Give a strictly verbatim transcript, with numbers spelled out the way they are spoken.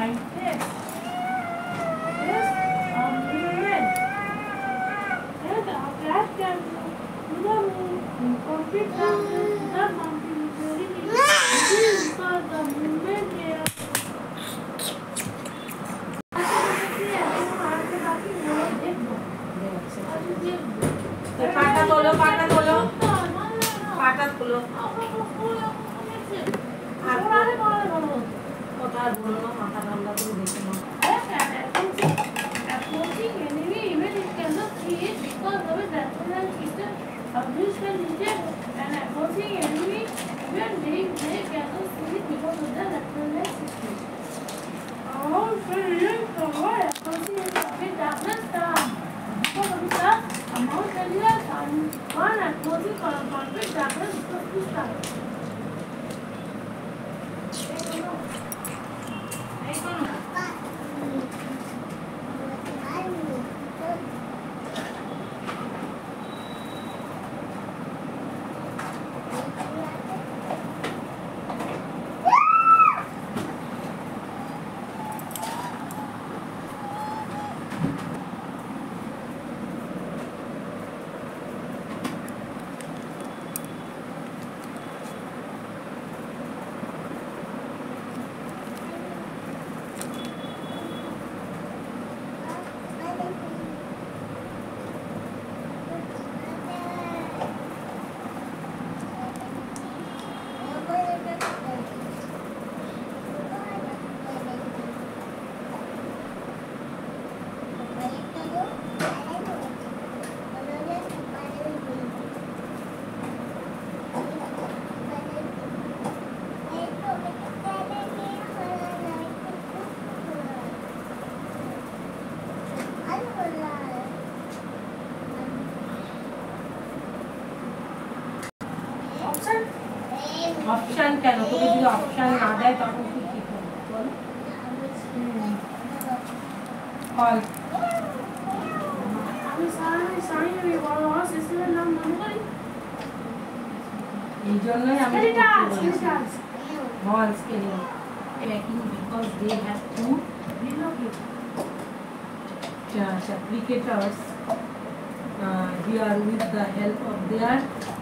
fine. Yes. Yes. Um, red. Red. Red can do the complete darkness. The mountain is very big. Because the movement here. पाटा खोलो पाटा खोलो पाटा खोलो কথা বলো না মাথা ঠান্ডা করে দেখো না Approaching enemy even it cannot see it because of its natural system of this can detect an approaching enemy even they, they cannot see it because of the natural system. All feeling cover approaching is a bit darkness down. Because of the amount of the sun, one approaching for a complete darkness is to start. Option কেন তুমি যদি option না দেয় তখন কি কি করবে বল call আমি সারাই সারাই আমি বড় সিস্টেমের নাম মনে করি এই জন্যই আমি স্কেলিটাস স্কেলিটাস বল scaling packing because they have to relocate uh, applicators uh, here with the help of their